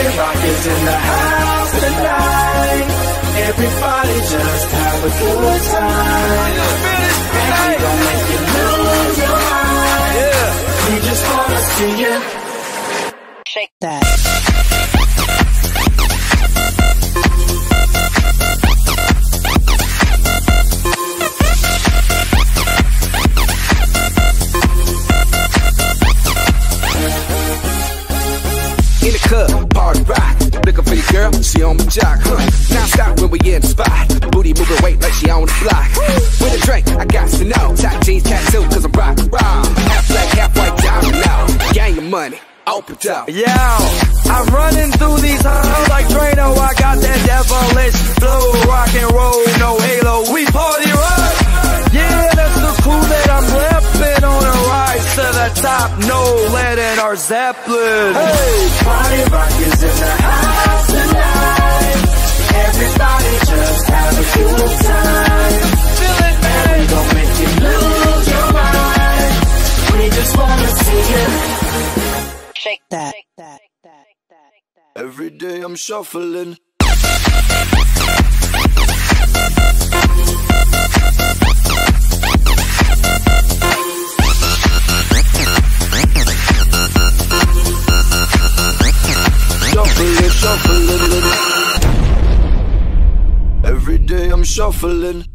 Party rock is in the house tonight. Everybody just have a good time. And we gon' make you lose your mind. We just wanna see you shake that. In the club, party rock. Looking for your girl, she on my jock. Now stop when we in the spot. Booty moving weight like she on the block. With a drink, I got to know. Top jeans tattoo, cause I'm rock, raw. Half black, half white, diamond now. Gang of money, open up. Yo, I'm running through these halls like Drano. I got that devilish flow. Rock and roll, no halo. We party rock. Yeah, that's the crew that I'm repping on a rise to the top. No lead in our Zeppelin. Hey, party rock is in the house tonight. Everybody just have a good time. Feel it, man. We gon' make you lose your mind. We just wanna see you Shake that. Every day I'm shuffling. Shuffling. Every day I'm shuffling.